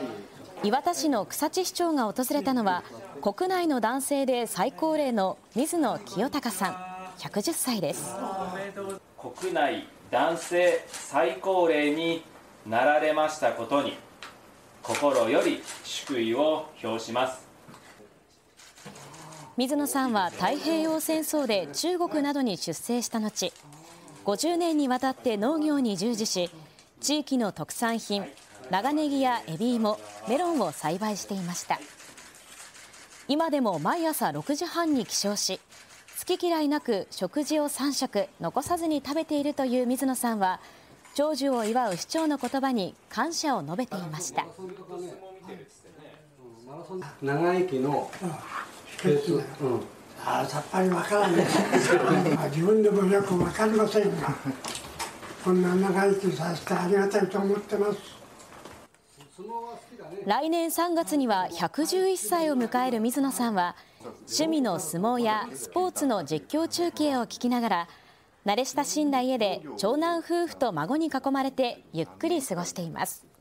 磐田市の草地市長が訪れたのは、国内の男性で最高齢の水野清隆さん、110歳です。 国内男性最高齢になられましたことに、心より祝意を表します。 水野さんは太平洋戦争で中国などに出征した後、50年にわたって農業に従事し、地域の特産品、長ネギやエビイモ、メロンを栽培していました。今でも毎朝6時半に起床し、好き嫌いなく食事を3食残さずに食べているという水野さんは、長寿を祝う市長の言葉に感謝を述べていました。 長生きの秘訣、 さっぱりわからない自分でもよくわかりませんが、こんな長生きさせてありがたいと思ってます。 来年3月には111歳を迎える水野さんは、趣味の相撲やスポーツの実況中継を聞きながら、慣れ親しんだ家で長男夫婦と孫に囲まれてゆっくり過ごしています。